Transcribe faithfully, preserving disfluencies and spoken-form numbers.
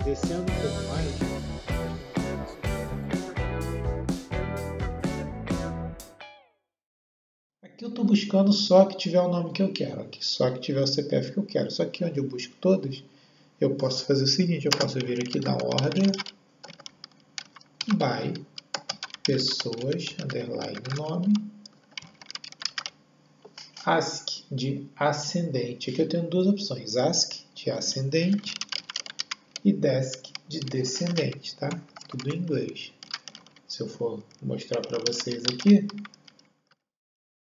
Descendo um pouco mais. Aqui eu estou buscando só que tiver o nome que eu quero, aqui só que tiver o C P F que eu quero. Só que onde eu busco todas, eu posso fazer o seguinte, eu posso vir aqui na order by pessoas, underline nome, ask de ascendente. Aqui eu tenho duas opções, ask de ascendente e desk de descendente, tá? Tudo em inglês. Se eu for mostrar para vocês aqui,